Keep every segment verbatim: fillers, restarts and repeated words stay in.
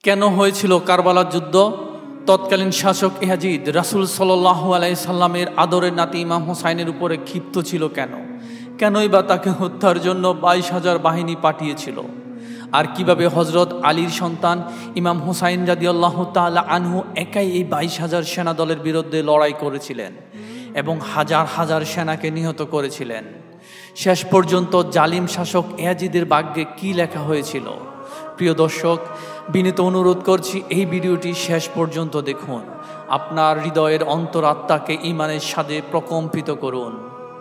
কেন হয়েছিল কারবালার যুদ্ধ? তৎকালীন শাসক ইয়াজিদ রাসূল সাল্লাল্লাহু আলাইহি সাল্লামের আদরের নাতি ইমাম হোসাইনের উপরে ক্ষিপ্ত ছিল কেন? কেনই বা তাকে হত্যার জন্য বাইশ হাজার বাহিনী পাঠিয়েছিল? আর কিভাবে হজরত আলীর সন্তান ইমাম হোসাইন রাদিয়াল্লাহু তাআলা আনহু একাই এই বাইশ হাজার সেনা দলের বিরুদ্ধে লড়াই করেছিলেন এবং হাজার হাজার সেনাকে নিহত করেছিলেন? শেষ পর্যন্ত জালিম শাসক ইয়াজিদের ভাগ্যে কি লেখা হয়েছিল? প্রিয় দর্শক, বিনীত অনুরোধ করছি এই ভিডিওটি শেষ পর্যন্ত দেখুন। আপনার হৃদয়ের অন্তরাত্মাকে ঈমানের স্বাদে প্রকম্পিত করুন।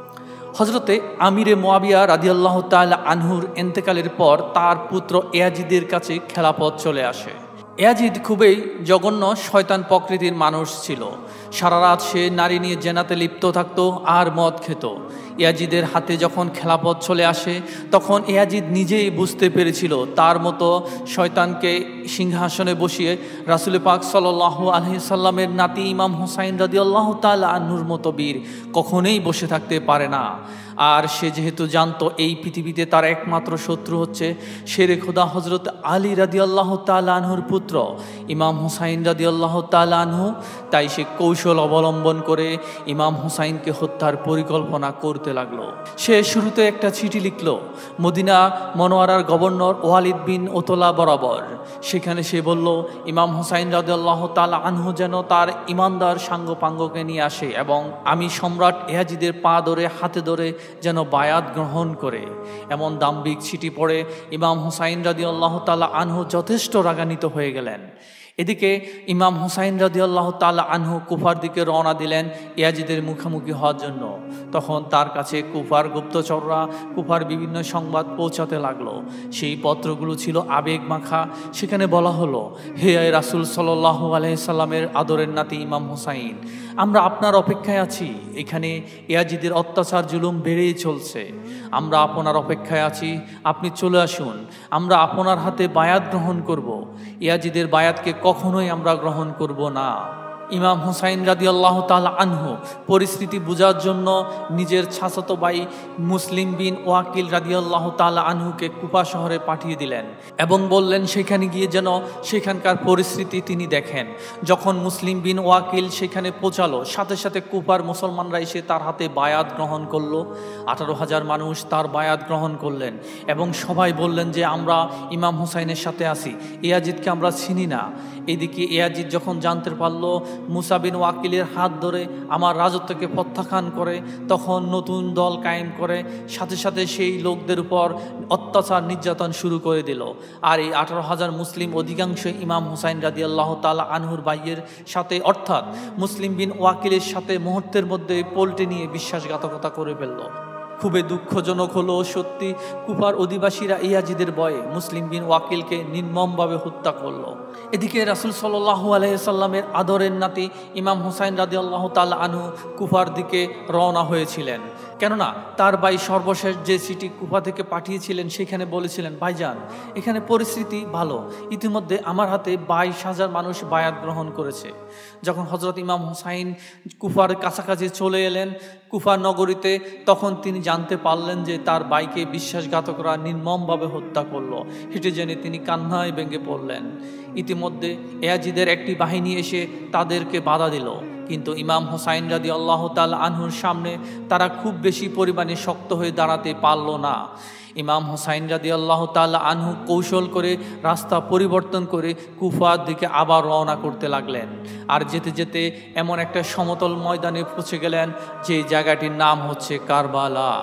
হজরতে আমিরে মুয়াবিয়া রাদিয়াল্লাহু তাআলা আনহুর ইন্তেকালের পর তার পুত্র ইয়াজিদের কাছে খেলাফত চলে আসে। ইয়াজিদ খুবই জঘন্য শয়তান প্রকৃতির মানুষ ছিল। সারা রাত সে নারী নিয়ে জেনাতে লিপ্ত থাকত আর মদ খেত। ইয়াজিদের হাতে যখন খেলাফত চলে আসে তখন ইয়াজিদ নিজেই বুঝতে পেরেছিল তার মতো শয়তানকে সিংহাসনে বসিয়ে রাসূল পাক সাল্লাল্লাহু আলাইহি সাল্লামের নাতি ইমাম হোসাইন রাদিয়াল্লাহু তাআলা আনহুর মতো বীর কখনোই বসে থাকতে পারে না। আর সে যেহেতু জানতো এই পৃথিবীতে তার একমাত্র শত্রু হচ্ছে শেরে খোদা হজরত আলী রাদিয়াল্লাহু তাআলা আনহুর পুত্র ইমাম হোসাইন রাদিয়াল্লাহু তাআলা আনহু, তাই সে কৌশল অবলম্বন করে ইমাম হোসাইনকে হত্যার পরিকল্পনা করতে লাগলো। সে শুরুতে একটা চিঠি লিখল মদিনা মনোয়ারার গভর্নর ওয়ালিদ বিন ওতলা বরাবর। সেখানে সে বলল ইমাম হোসাইন রাদিয়াল্লাহু তাআলা আনহু যেন তার ইমানদার সাঙ্গপাঙ্গকে নিয়ে আসে এবং আমি সম্রাট ইয়াজিদের পা ধরে হাতে ধরে যেন বায়াত গ্রহণ করে। এমন দাম্ভিক চিঠি পড়ে ইমাম হোসাইন রাদিয়াল্লাহু তাআলা আনহু যথেষ্ট রাগান্বিত হয়ে গেলেন। এদিকে ইমাম হোসাইন রাদিয়াল্লাহু তাআলা আনহু কুফার দিকে রওনা দিলেন ইয়াজিদের মুখোমুখি হওয়ার জন্য। তখন তার কাছে কুফার গুপ্তচররা কুফার বিভিন্ন সংবাদ পৌঁছাতে লাগলো। সেই পত্রগুলো ছিল আবেগ মাখা। সেখানে বলা হলো, হে রাসূল সাল্লাল্লাহু আলাইহি সাল্লামের আদরের নাতি ইমাম হোসাইন, আমরা আপনার অপেক্ষায় আছি। এখানে ইয়াজিদের অত্যাচার জুলুম বেড়েই চলছে। আমরা আপনার অপেক্ষায় আছি, আপনি চলে আসুন। আমরা আপনার হাতে বায়াত গ্রহণ করব। ইয়াজিদের বায়াতকে কখনোই আমরা গ্রহণ করব না। ইমাম হোসাইন রাদিয়াল্লাহু তাআলা আনহু পরিস্থিতি বোঝার জন্য নিজের চাচাতো ভাই মুসলিম বিন ওয়াকিল রাদিয়াল্লাহু তাআলা আনহুকে কুফা শহরে পাঠিয়ে দিলেন এবং বললেন সেখানে গিয়ে যেন সেখানকার পরিস্থিতি তিনি দেখেন। যখন মুসলিম বিন ওয়াকিল সেখানে পৌঁছালো, সাথে সাথে কুফার মুসলমানরা এসে তার হাতে বায়াত গ্রহণ করলো। আঠারো হাজার মানুষ তার বায়াত গ্রহণ করলেন এবং সবাই বললেন যে আমরা ইমাম হোসাইনের সাথে আছি, ইয়াজিদকে আমরা চিনি না। এদিকে ইয়াজিদ যখন জানতে পারলো মুসা বিন ওয়াকিলের হাত ধরে আমার রাজত্বকে প্রত্যাখ্যান করে, তখন নতুন দল কায়েম করে সাথে সাথে সেই লোকদের উপর অত্যাচার নির্যাতন শুরু করে দিল। আর এই আঠারো হাজার মুসলিম অধিকাংশ ইমাম হোসাইন রাদিয়াল্লাহু তাআলা আনহুর ভাইয়ের সাথে অর্থাৎ মুসলিম বিন ওয়াকিলের সাথে মুহূর্তের মধ্যে পল্টে নিয়ে বিশ্বাসঘাতকতা করে ফেলল। খুবই দুঃখজনক হলো সত্যি, কুফার অধিবাসীরা ইয়াজিদের ভয়ে মুসলিম বিন ওয়াকিলকে নির্মমভাবে হত্যা করলো। এদিকে রাসূল সাল্লাল্লাহু আলাইহি সাল্লামের আদরের নাতি ইমাম হোসাইন রাদিয়াল্লাহু তাআলা আনহু কুফার দিকে রওনা হয়েছিলেন। কেননা তার ভাই সর্বশেষ যে চিঠি কুফা থেকে পাঠিয়েছিলেন সেখানে বলেছিলেন, ভাইজান এখানে পরিস্থিতি ভালো, ইতিমধ্যে আমার হাতে বাইশ হাজার মানুষ বায়াত গ্রহণ করেছে। যখন হজরত ইমাম হোসাইন কুফার কাছাকাছি চলে এলেন কুফা নগরীতে, তখন তিনি জানতে পারলেন যে তার ভাইকে বিশ্বাসঘাতকরা নির্মমভাবে হত্যা করলো। হেঁটে জেনে তিনি কান্নায় ভেঙে পড়লেন। ইতিমধ্যে ইয়াজিদের একটি বাহিনী এসে তাদেরকে বাধা দিল, কিন্তু ইমাম হোসাইন রাদিয়াল্লাহু তাআলা আনহুর সামনে তারা খুব বেশি পরিমাণে শক্ত হয়ে দাঁড়াতে পারল না। ইমাম হোসাইন রাদিয়াল্লাহু তাআলা আনহু কৌশল করে রাস্তা পরিবর্তন করে কুফার দিকে আবার রওনা করতে লাগলেন। আর যেতে যেতে এমন একটা সমতল ময়দানে পৌঁছে গেলেন যে জায়গাটির নাম হচ্ছে কারবালা।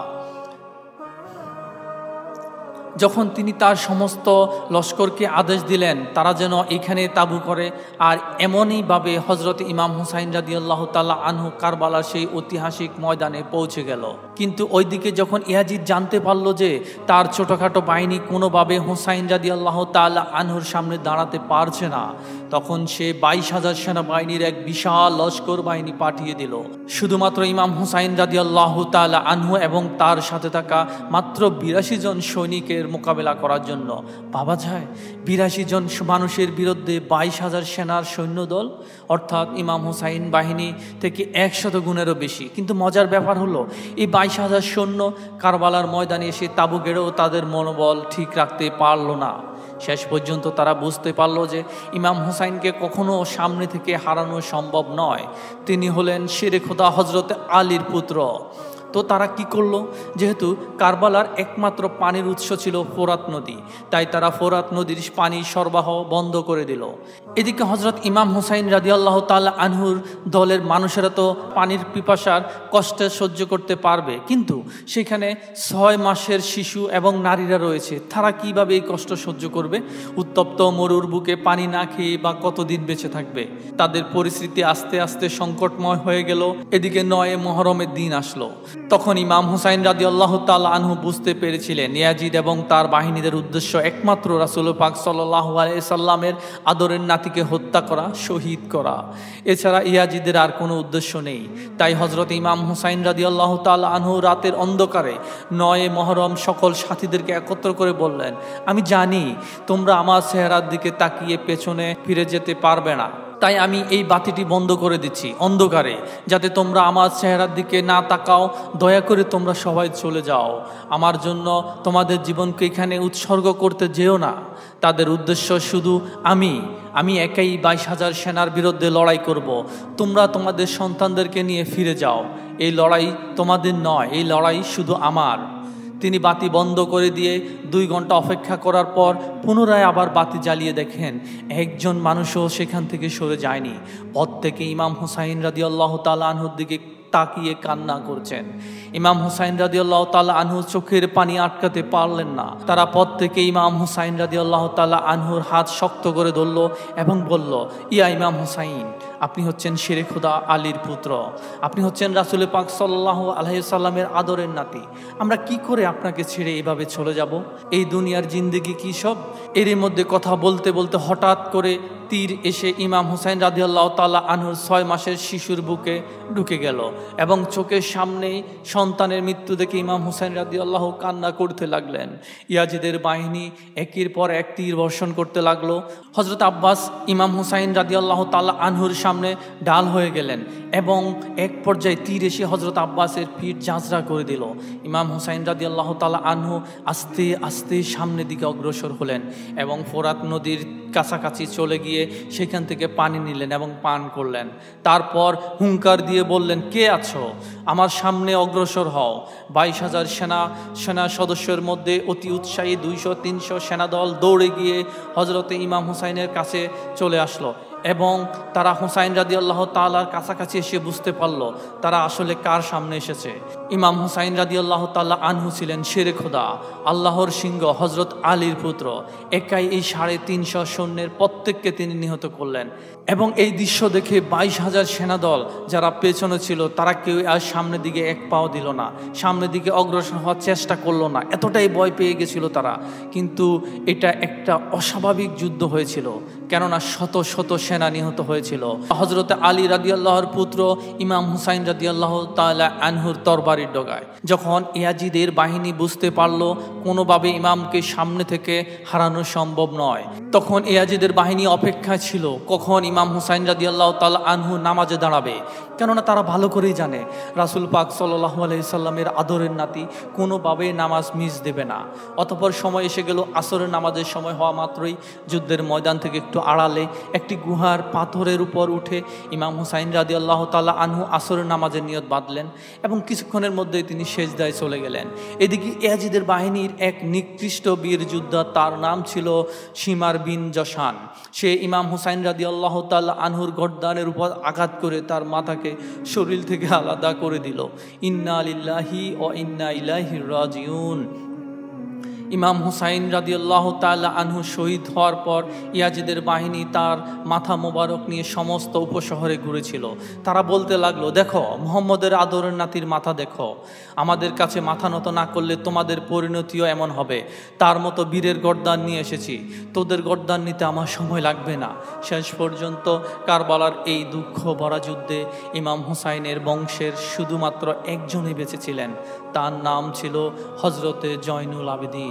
যখন তিনি তার সমস্ত লস্করকে আদেশ দিলেন তারা যেন এখানে তাবু করে, আর এমনইভাবে হজরত ইমাম হোসাইন রাদিয়াল্লাহু তাআলা আনহু কারবালার সেই ঐতিহাসিক ময়দানে পৌঁছে গেল। কিন্তু ওইদিকে যখন ইয়াজিদ জানতে পারলো যে তার ছোটোখাটো বাহিনী কোনোভাবে হোসাইন রাদিয়াল্লাহু তাআলা আনহুর সামনে দাঁড়াতে পারছে না, তখন সে বাইশ হাজার সেনাবাহিনীর এক বিশাল লস্কর বাহিনী পাঠিয়ে দিল শুধুমাত্র ইমাম হোসাইন রাদিয়াল্লাহু তাআলা আনহু এবং তার সাথে থাকা মাত্র বিরাশি জন সৈনিকের মোকাবেলা করার জন্য। ভাবা যায় বিরাশি জন মানুষের বিরুদ্ধে বাইশ হাজার সেনার সৈন্যদল, অর্থাৎ ইমাম হোসাইন বাহিনী থেকে একশত গুণেরও বেশি। কিন্তু মজার ব্যাপার হলো এই বাইশ হাজার সৈন্য কারবালার ময়দানে এসে তাবু গেড়েও তাদের মনোবল ঠিক রাখতে পারল না। শেষ পর্যন্ত তারা বুঝতে পারলো যে ইমাম হুসাইনকে কখনো সামনে থেকে হারানো সম্ভব নয়। তিনি হলেন শেরে খোদা হজরত আলীর পুত্র। তো তারা কি করলো, যেহেতু কারবালার একমাত্র পানির উৎস ছিল ফোরাত নদী, তাই তারা ফোরাত নদীর পানি সরবরাহ বন্ধ করে দিল। এদিকে হজরত ইমাম হুসাইন রাদিয়াল্লাহু তাআলা আনহুর দলের মানুষেরা তো পানির পিপাসার কষ্ট সহ্য করতে পারবে, কিন্তু সেখানে ছয় মাসের শিশু এবং নারীরা রয়েছে, তারা কিভাবে এই কষ্ট সহ্য করবে? উত্তপ্ত মরুর বুকে পানি না খেয়ে বা কতদিন বেঁচে থাকবে? তাদের পরিস্থিতি আস্তে আস্তে সংকটময় হয়ে গেল। এদিকে নয় মুহররমের দিন আসলো। তখন ইমাম হুসাইন রাদিয়াল্লাহু তাআলা আনহু বুঝতে পেরেছিলেন ইয়াজিদ এবং তার বাহিনীদের উদ্দেশ্য একমাত্র রাসূল পাক সাল্লাল্লাহু আলাইহি সাল্লামের আদরের নাতিকে হত্যা করা, শহীদ করা, এছাড়া ইয়াজিদের আর কোনো উদ্দেশ্য নেই। তাই হযরত ইমাম হুসাইন রাদিয়াল্লাহু তাআলা আনহু রাতের অন্ধকারে নয় মুহররম সকল সাথীদেরকে একত্র করে বললেন, আমি জানি তোমরা আমার চেহারার দিকে তাকিয়ে পেছনে ফিরে যেতে পারবে না, তাই আমি এই বাতিটি বন্ধ করে দিচ্ছি অন্ধকারে, যাতে তোমরা আমার চেহারার দিকে না তাকাও। দয়া করে তোমরা সবাই চলে যাও, আমার জন্য তোমাদের জীবনকে এখানে উৎসর্গ করতে যেও না। তাদের উদ্দেশ্য শুধু আমি আমি একাই বাইশ হাজার সেনার বিরুদ্ধে লড়াই করব, তোমরা তোমাদের সন্তানদেরকে নিয়ে ফিরে যাও। এই লড়াই তোমাদের নয়, এই লড়াই শুধু আমার। তিনি বাতি বন্ধ করে দিয়ে দুই ঘন্টা অপেক্ষা করার পর পুনরায় আবার বাতি জ্বালিয়ে দেখেন একজন মানুষও সেখান থেকে সরে যায়নি। পথ থেকে ইমাম হুসাইন রাদিয়াল্লাহু তাআলা আনহুর দিকে তাকিয়ে কান্না করছেন। ইমাম হুসাইন রাদিয়াল্লাহু তাআলা আনহু চোখের পানি আটকাতে পারলেন না। তারা পথ থেকে ইমাম হুসাইন রাদিয়াল্লাহু তাআলা আনহুর হাত শক্ত করে ধরল এবং বলল, ইয়া ইমাম হুসাইন, আপনি হচ্ছেন শেরে খোদা আলীর পুত্র, আপনি হচ্ছেন রাসূল পাক সাল্লাল্লাহু আলাইহি সাল্লামের আদরের নাতি। আমরা কি করে আপনাকে ছেড়ে এভাবে চলে যাব? এই দুনিয়ার জিন্দেগি কি সব? এর মধ্যে কথা বলতে বলতে হঠাৎ করে তীর এসে ইমাম হুসাইন রাদিয়াল্লাহু তাআলা আনহুর ছয় মাসের শিশুর বুকে ঢুকে গেল এবং চোখের সামনেই সন্তানের মৃত্যু দেখে ইমাম হুসাইন রাদিয়াল্লাহু কান্না করতে লাগলেন। ইয়াজিদের বাহিনী একের পর এক তীর বর্ষণ করতে লাগলো। হযরত আব্বাস ইমাম হুসাইন রাদিয়াল্লাহু তাআলা আনহুর সামনে ঢাল হয়ে গেলেন এবং এক পর্যায়ে তীর এসে হযরত আব্বাসের পিঠ ঝাঁঝরা করে দিল। ইমাম হুসাইন রাদিয়াল্লাহু তাআলা আনহু আস্তে আস্তে সামনের দিকে অগ্রসর হলেন এবং ফোরাত নদীর কাছাকাছি চলে গিয়ে সেখান থেকে পানি নিলেন এবং পান করলেন। তারপর হুঙ্কার দিয়ে বললেন, কে আছো? আমার সামনে অগ্রসর হও। বাইশ হাজার সেনা সেনা সদস্যের মধ্যে অতি উৎসাহী দুইশো তিনশো সেনাদল দৌড়ে গিয়ে হজরতে ইমাম হুসাইনের কাছে চলে আসলো এবং তারা হুসাইন রাদিয়াল্লাহু তাআলার কাছাকাছি এসে বুঝতে পারল তারা আসলে কার সামনে এসেছে। ইমাম হুসাইন রাদিয়াল্লাহু তাআলা আনহু ছিলেন শেরে খোদা, আল্লাহর সিংহ, হজরত আলীর পুত্র। একাই এই সাড়ে তিনশো সৈন্যের প্রত্যেককে তিনি নিহত করলেন এবং এই দৃশ্য দেখে বাইশ হাজার সেনাদল যারা পেছনে ছিল তারা কেউ আর সামনের দিকে এক পাও দিল না, সামনের দিকে অগ্রসর হওয়ার চেষ্টা করলো না, এতটাই ভয় পেয়ে গেছিল তারা। কিন্তু এটা একটা অস্বাভাবিক যুদ্ধ হয়েছিল, কেননা শত শত সেনা নিহত হয়েছিল। হযরত আলী রাদিয়াল্লাহুর পুত্র ইমাম হুসাইন রাদিয়াল্লাহু তাআলা আনহুর তরবারির ডগায় যখন ইয়াজিদের বাহিনী বুঝতে পারল কোনোভাবে ইমামকে সামনে থেকে হারানো সম্ভব নয়, তখন ইয়াজিদের বাহিনী অপেক্ষায় ছিল কখন ইমাম হুসাইন রাদিয়াল্লাহু তাআলা আনহু নামাজে দাঁড়াবে। কেননা তারা ভালো করেই জানে রাসূল পাক সাল্লাল্লাহু আলাইহি সাল্লামের আদরের নাতি কোনোভাবে নামাজ মিস দেবে না। অতঃপর সময় এসে গেল, আসরের নামাজের সময় হওয়া মাত্রই যুদ্ধের ময়দান থেকে একটু আড়ালে একটি গুহার পাথরের উপর উঠে ইমাম হুসাইন রাদিয়াল্লাহু তাআলা আনহু আসরের নামাজের নিয়ত বাঁধলেন এবং কিছুক্ষণের মধ্যেই তিনি সেজদায় চলে গেলেন। এদিকে ইয়াজিদের বাহিনীর এক নিকৃষ্ট বীর যোদ্ধা, তার নাম ছিল শিমার বিন জশান। সে ইমাম হুসাইন রাদিয়াল্লাহু তাআলা আনহুর গর্দানের উপর আঘাত করে তার মাথাকে শরীর থেকে আলাদা করে দিল। ইন্না লিল্লাহি ওয়া ইন্না ইলাইহি রাজিউন। ইমাম হুসাইন রাদিয়াল্লাহু তাআলা আনহু শহীদ হওয়ার পর ইয়াজিদের বাহিনী তার মাথা মোবারক নিয়ে সমস্ত উপশহরে ঘুরেছিল। তারা বলতে লাগলো, দেখো মুহাম্মদের আদরের নাতির মাথা দেখো, আমাদের কাছে মাথা নত না করলে তোমাদের পরিণতিও এমন হবে। তার মতো বীরের গর্দান নিয়ে এসেছি, তোদের গর্দান নিতে আমার সময় লাগবে না। শেষ পর্যন্ত কারবালার এই দুঃখ ভরা যুদ্ধে ইমাম হুসাইনের বংশের শুধুমাত্র একজনই বেঁচে ছিলেন, তার নাম ছিল হজরতে জয়নুল আবেদিন।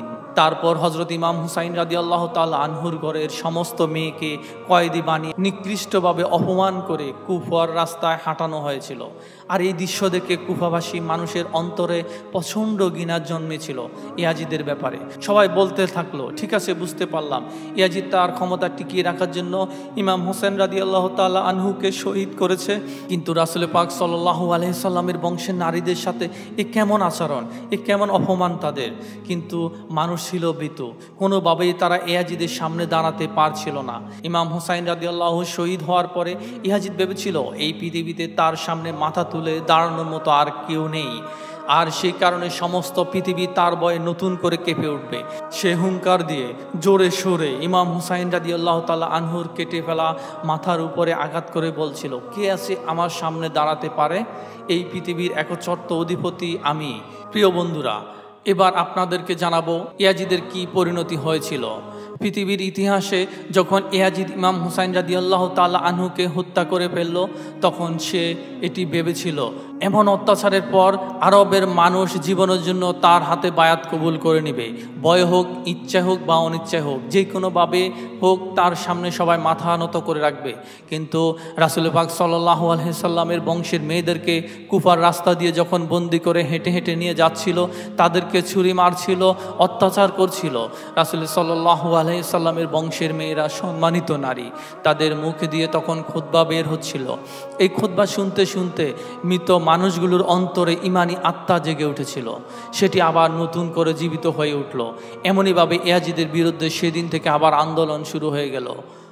তারপর হজরত ইমাম হুসাইন রাদিয়াল্লাহু তাআলা আনহুর ঘরের সমস্ত মেয়েকে কয়েদি বানিয়ে নিকৃষ্টভাবে অপমান করে কুফার রাস্তায় হাঁটানো হয়েছিল। আর এই দৃশ্য দেখে কুফাবাসী মানুষের অন্তরে প্রচণ্ড ঘৃণা জন্মেছিল ইয়াজিদের ব্যাপারে। সবাই বলতে থাকলো, ঠিক আছে বুঝতে পারলাম, ইয়াজিদ তার ক্ষমতা টিকিয়ে রাখার জন্য ইমাম হোসেন রাদিয়াল্লাহু তাআলা আনহুকে শহীদ করেছে, কিন্তু রাসূল পাক সাল্লাল্লাহু আলাইহি সাল্লামের বংশের নারীদের সাথে এ কেমন আচরণ, এ কেমন অপমান তাদের। কিন্তু মানুষ ছিল ভীতু, কোনোভাবেই তারা ইয়াজিদের সামনে দাঁড়াতে পারছিল না। ইমাম হুসাইন রাদিয়াল্লাহু শহীদ হওয়ার পরে ইয়াজিদ ভেবেছিল এই পৃথিবীতে তার সামনে মাথা তুলে দাঁড়ানোর মতো আর কেউ নেই, আর সেই কারণে সমস্ত পৃথিবী তার ভয়ে নতুন করে কেঁপে উঠবে। সে হুঙ্কার দিয়ে জোরে সোরে ইমাম হুসাইন রাদিয়াল্লাহু তাআলা আনহুর কেটে ফেলা মাথার উপরে আঘাত করে বলছিল, কে আছে আমার সামনে দাঁড়াতে পারে? এই পৃথিবীর একচ্ছত্র অধিপতি আমি। প্রিয় বন্ধুরা, এবার আপনাদেরকে জানাবো ইয়াজিদের কি পরিণতি হয়েছিল। পৃথিবীর ইতিহাসে যখন ইয়াজিদ ইমাম হুসাইন রাদিয়াল্লাহু তাআলা আনহুকে হত্যা করে ফেলল, তখন সে এটি ভেবেছিল এমন অত্যাচারের পর আরবের মানুষ জীবনের জন্য তার হাতে বায়াত কবুল করে নেবে। ভয় হোক, ইচ্ছা হোক বা অনিচ্ছা হোক, যে কোনোভাবে হোক তার সামনে সবাই মাথা নত করে রাখবে। কিন্তু রাসূল পাক সাল্লাল্লাহু আলাইহি সাল্লামের বংশের মেয়েদেরকে কুফার রাস্তা দিয়ে যখন বন্দি করে হেঁটে হেঁটে নিয়ে যাচ্ছিল, তাদেরকে ছুরি মারছিল, অত্যাচার করছিল। রাসূল সাল্লাল্লাহু আলাইহি সাল্লামের বংশের মেয়েরা সম্মানিত নারী, তাদের মুখ দিয়ে তখন খুতবা বের হচ্ছিল। এই খুতবা শুনতে শুনতে মৃত মানুষগুলোর অন্তরে ইমানি আত্মা জেগে উঠেছিল, সেটি আবার নতুন করে জীবিত হয়ে উঠল। এমনইভাবে ইয়াজিদের বিরুদ্ধে সেদিন থেকে আবার আন্দোলন শুরু হয়ে গেল।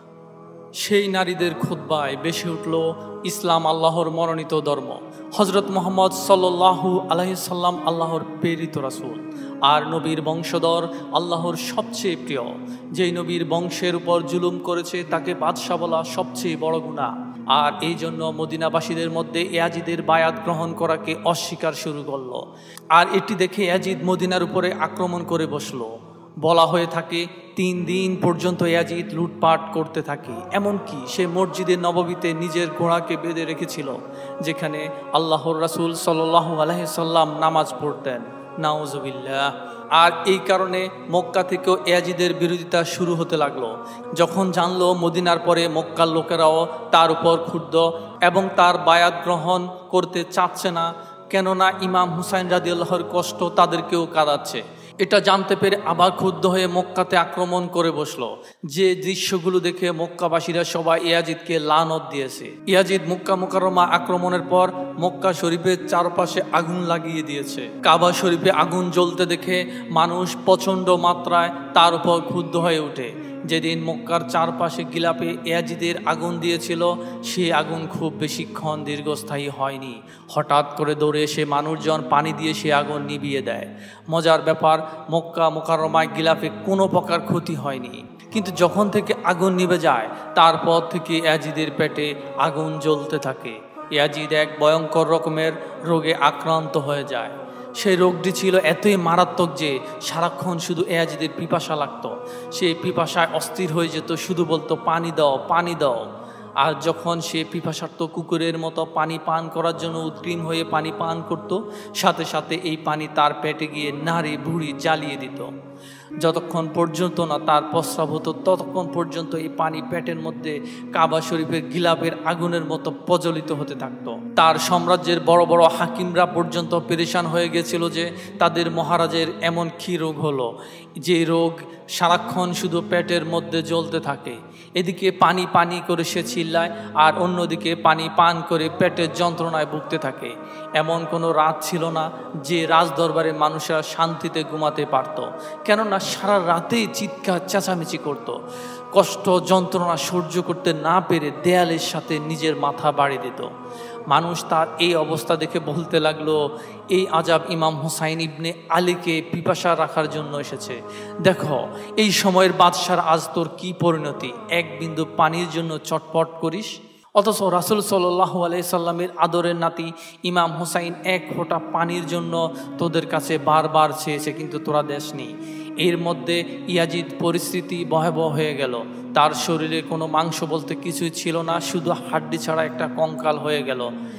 সেই নারীদের খুতবায় বেশি উঠল ইসলাম আল্লাহর মনোনীত ধর্ম। হজরত মুহাম্মদ সাল্লাল্লাহু আলাইহি সাল্লাম আল্লাহর প্রেরিত রাসূল, আর নবীর বংশধর আল্লাহর সবচেয়ে প্রিয়। যেই নবীর বংশের উপর জুলুম করেছে তাকে বাদশা বলা সবচেয়ে বড় গুনাহ। আর এই জন্য মদিনাবাসীদের মধ্যে ইয়াজিদের বায়াত গ্রহণ করাকে অস্বীকার শুরু করলো। আর এটি দেখে ইয়াজিদ মদিনার উপরে আক্রমণ করে বসলো। বলা হয়ে থাকে তিন দিন পর্যন্ত ইয়াজিদ লুটপাট করতে থাকে, এমনকি সে মসজিদে নববীতে নিজের ঘোড়াকে বেঁধে রেখেছিল, যেখানে আল্লাহর রাসূল সাল্লাল্লাহু আলাইহি সাল্লাম নামাজ পড়তেন। নাউজুবিল্লাহ। আর এই কারণে মক্কা থেকেও ইয়াজিদের বিরোধিতা শুরু হতে লাগলো। যখন জানলো মদিনার পরে মক্কার লোকেরাও তার উপর ক্ষুব্ধ এবং তার বায়াত গ্রহণ করতে চাচ্ছে না, কেননা ইমাম হুসাইন রাদিয়াল্লাহুর কষ্ট তাদেরকেও কাঁদাচ্ছে, এটা জানতে পেরে আবার ক্ষুব্ধ হয়ে মক্কাতে আক্রমণ করে বসলো। যে দৃশ্যগুলো দেখে মক্কাবাসীরা সবাই ইয়াজিদকে লানত দিয়েছে। ইয়াজিদ মক্কা মুকাররমা আক্রমণের পর মক্কা শরীফের চারপাশে আগুন লাগিয়ে দিয়েছে। কাবা শরীফে আগুন জ্বলতে দেখে মানুষ প্রচণ্ড মাত্রায় তার উপর ক্ষুব্ধ হয়ে ওঠে। যেদিন মক্কার চারপাশে গিলাপে ইয়াজিদের আগুন দিয়েছিল, সে আগুন খুব বেশিক্ষণ দীর্ঘস্থায়ী হয়নি। হঠাৎ করে দৌড়ে এসে মানুষজন পানি দিয়ে সে আগুন নিভিয়ে দেয়। মজার ব্যাপার, মক্কা মুকাররমায় গিলাফে কোনো প্রকার ক্ষতি হয়নি, কিন্তু যখন থেকে আগুন নিভে যায় তারপর থেকে ইয়াজিদের পেটে আগুন জ্বলতে থাকে। ইয়াজিদ এক ভয়ঙ্কর রকমের রোগে আক্রান্ত হয়ে যায়। সেই রোগটি ছিল এতই মারাত্মক যে সারাক্ষণ শুধু ইয়াজিদের পিপাসা লাগতো। সে পিপাসায় অস্থির হয়ে যেত, শুধু বলতো পানি দাও, পানি দাও। আর যখন সে পিপাসার্ত কুকুরের মতো পানি পান করার জন্য উদ্গ্রীব হয়ে পানি পান করত, সাথে সাথে এই পানি তার পেটে গিয়ে নাড়ি ভুঁড়ি জ্বালিয়ে দিত। যতক্ষণ পর্যন্ত না তার প্রস্রাব হতো ততক্ষণ পর্যন্ত এই পানি পেটের মধ্যে কাবা শরীফের গিলাপের আগুনের মতো প্রজ্বলিত হতে থাকতো। তার সাম্রাজ্যের বড় বড় হাকিমরা পর্যন্ত পেরেশান হয়ে গেছিল যে তাদের মহারাজের এমন কী রোগ হলো, যে রোগ সারাক্ষণ শুধু পেটের মধ্যে জ্বলতে থাকে। এদিকে পানি পানি করে সে চিল্লায়, আর অন্যদিকে পানি পান করে পেটের যন্ত্রণায় ভুগতে থাকে। এমন কোনো রাত ছিল না যে রাজদরবারে মানুষরা শান্তিতে ঘুমাতে পারত, কেননা সারা রাতেই চিৎকার চেঁচামেচি করত। কষ্ট যন্ত্রণা সহ্য করতে না পেরে দেয়ালের সাথে নিজের মাথা বাড়ি দিত। মানুষ তার এই অবস্থা দেখে বলতে লাগলো, এই আজাব ইমাম হুসাইন ইবনে আলীকে পিপাসা রাখার জন্য এসেছে। দেখো এই সময়ের বাদশার আজ তোর কি পরিণতি, এক বিন্দু পানির জন্য চটপট করিস। অথচ রাসূল সাল্লাল্লাহু আলাইহি সাল্লামের আদরের নাতি ইমাম হুসাইন এক ফোঁটা পানির জন্য তোদের কাছে বারবার চেয়েছে, কিন্তু তোরা দেসনি। এর মধ্যে ইয়াজিদ পরিস্থিতি ভয়াবহ হয়ে গেল। তার শরীরে কোনো মাংস বলতে কিছুই ছিল না, শুধু হাড্ডি ছাড়া একটা কঙ্কাল হয়ে গেল।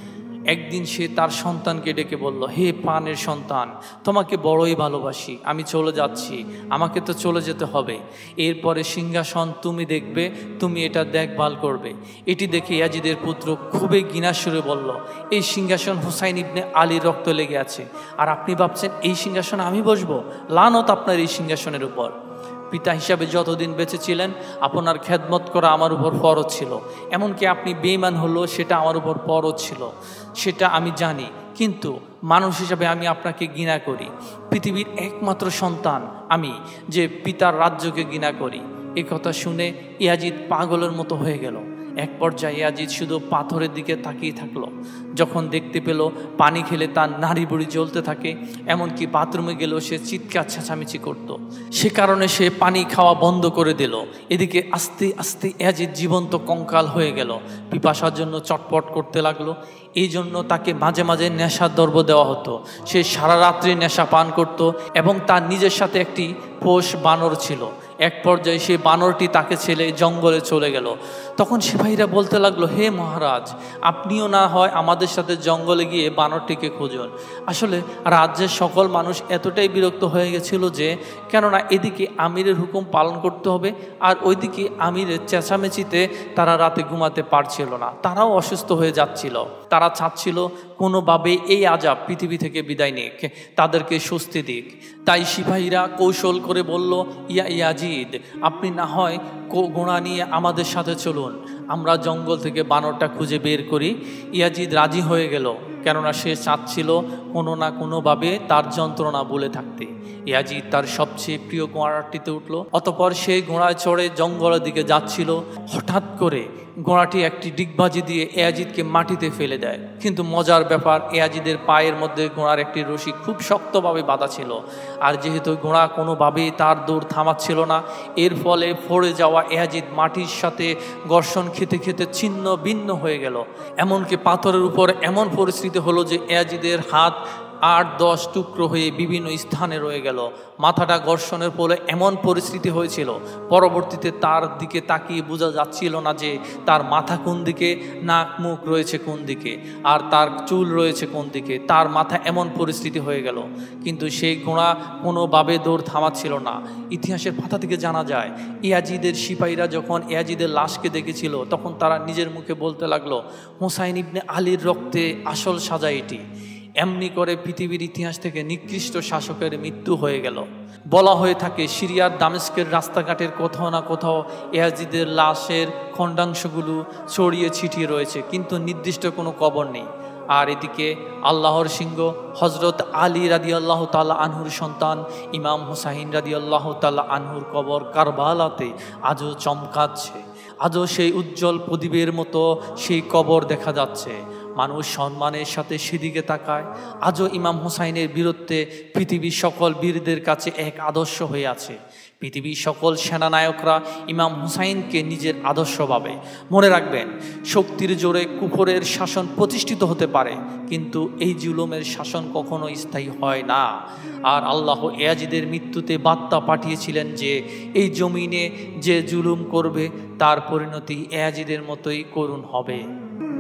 একদিন সে তার সন্তানকে ডেকে বলল, হে প্রাণের সন্তান, তোমাকে বড়ই ভালোবাসি, আমি চলে যাচ্ছি, আমাকে তো চলে যেতে হবে, এরপরে সিংহাসন তুমি দেখবে, তুমি এটা দেখভাল করবে। এটি দেখে ইয়াজিদের পুত্র খুবই ঘৃণাসুরে বলল, এই সিংহাসন হুসাইন ইবনে আলীর রক্ত লেগে আছে, আর আপনি ভাবছেন এই সিংহাসনে আমি বসবো? লানত আপনার এই সিংহাসনের উপর। পিতা হিসাবে যতদিন বেঁচে ছিলেন আপনার খেদমত করা আমার উপর ফরজ ছিল, এমনকি আপনি বেঈমান হলো সেটা আমার উপর ফরজ ছিল, সেটা আমি জানি, কিন্তু মানুষ হিসাবে আমি আপনাকে ঘৃণা করি। পৃথিবীর একমাত্র সন্তান আমি, যে পিতার রাজ্যকে ঘৃণা করি। এ কথা শুনে ইয়াজিদ পাগলের মতো হয়ে গেল। এক পর্যায়ে ইয়াজিদ শুধু পাথরের দিকে তাকিয়ে থাকলো। যখন দেখতে পেল পানি খেলে তার নাড়ি বুড়ি জ্বলতে থাকে, এমনকি বাথরুমে গেলেও সে চিৎকার চেঁচামেচি করত, সে কারণে সে পানি খাওয়া বন্ধ করে দিল। এদিকে আস্তে আস্তে ইয়াজিদ জীবন্ত কঙ্কাল হয়ে গেল, পিপাসার জন্য চটপট করতে লাগলো। এই জন্য তাকে মাঝে মাঝে নেশার দ্রব্য দেওয়া হতো, সে সারা রাত্রি নেশা পান করত এবং তার নিজের সাথে একটি পোষ বানর ছিল। এক পর্যায়ে সেই বানরটি তাকে ছেড়ে জঙ্গলে চলে গেল। তখন সিপাহীরা বলতে লাগলো, হে মহারাজ, আপনিও না হয় আমাদের সাথে জঙ্গলে গিয়ে বানরটিকে খুঁজুন। আসলে রাজ্যের সকল মানুষ এতটাই বিরক্ত হয়ে গেছিল যে, কেননা এদিকে আমিরের হুকুম পালন করতে হবে আর ওইদিকে আমিরের চেঁচামেচিতে তারা রাতে ঘুমাতে পারছিল না, তারাও অসুস্থ হয়ে যাচ্ছিল। তারা চাচ্ছিল কোনোভাবে এই আযাব পৃথিবী থেকে বিদায় নিক, তাদেরকে স্বস্তি দিক। তাই সিপাহীরা কৌশল করে বলল, ইয়া ইয়াজিদ, আপনি না হয় ঘোড়া নিয়ে আমাদের সাথে চলুন, আমরা জঙ্গল থেকে বানরটা খুঁজে বের করি। ইয়াজিদ রাজি হয়ে গেল, কেননা সে চাচ্ছিল কোনো না কোনোভাবে তার যন্ত্রণা ভুলে থাকতে। ইয়াজিদ তার সবচেয়ে প্রিয় ঘোড়াটিতে উঠল। অতপর সে ঘোড়ায় চড়ে জঙ্গলের দিকে যাচ্ছিল। হঠাৎ করে ঘোড়াটি একটি ডিগবাজি দিয়ে ইয়াজিদকে মাটিতে ফেলে দেয়। কিন্তু মজার ব্যাপার, ইয়াজিদের পায়ের মধ্যে ঘোড়ার একটি রশি খুব শক্তভাবে বাঁধা ছিল, আর যেহেতু ঘোড়া কোনোভাবেই তার দৌড় থামাচ্ছিল না, এর ফলে পড়ে যাওয়া ইয়াজিদ মাটির সাথে ঘর্ষণ খেতে খেতে ছিন্ন ভিন্ন হয়ে গেল। এমনকি পাথরের উপর এমন পরিস্থিতি হলো যে ইয়াজিদের হাত আট দশ টুকরো হয়ে বিভিন্ন স্থানে রয়ে গেল। মাথাটা ঘর্ষণের ফলে এমন পরিস্থিতি হয়েছিল, পরবর্তীতে তার দিকে তাকিয়ে বোঝা যাচ্ছিল না যে তার মাথা কোন দিকে, নাক মুখ রয়েছে কোন দিকে, আর তার চুল রয়েছে কোন দিকে। তার মাথা এমন পরিস্থিতি হয়ে গেল, কিন্তু সেই ঘোড়া কোনোভাবে দৌড় থামাচ্ছিল না। ইতিহাসের পাতা থেকে জানা যায়, ইয়াজিদের সিপাহীরা যখন ইয়াজিদের লাশকে দেখেছিল, তখন তারা নিজের মুখে বলতে লাগলো, হুসাইন ইবনে আলীর রক্তে আসল সাজা এটি। এমনি করে পৃথিবীর ইতিহাস থেকে নিকৃষ্ট শাসকের মৃত্যু হয়ে গেল। বলা হয়ে থাকে, সিরিয়ার দামেস্কের রাস্তাঘাটের কোথাও না কোথাও ইয়াজিদের লাশের খণ্ডাংশগুলো ছড়িয়ে ছিটিয়ে রয়েছে, কিন্তু নির্দিষ্ট কোনো কবর নেই। আর এদিকে আল্লাহর সিংহ হজরত আলী রাদিয়াল্লাহু তাআলা আনহুর সন্তান ইমাম হুসাইন রাদিয়াল্লাহু তাআলা আনহুর কবর কারবালাতে আজও চমকাচ্ছে। আজও সেই উজ্জ্বল প্রদীপের মতো সেই কবর দেখা যাচ্ছে। মানুষ সম্মানের সাথে সেদিকে তাকায়। আজও ইমাম হুসাইনের বীরত্বে পৃথিবীর সকল বীরদের কাছে এক আদর্শ হয়ে আছে। পৃথিবীর সকল সেনানায়করা ইমাম হুসাইনকে নিজের আদর্শ ভাবে। মনে রাখবেন, শক্তির জোরে কুফরের শাসন প্রতিষ্ঠিত হতে পারে, কিন্তু এই জুলুমের শাসন কখনো স্থায়ী হয় না। আর আল্লাহ ইয়াজিদের মৃত্যুতে বার্তা পাঠিয়েছিলেন যে এই জমিনে যে জুলুম করবে তার পরিণতি ইয়াজিদের মতোই করুণ হবে।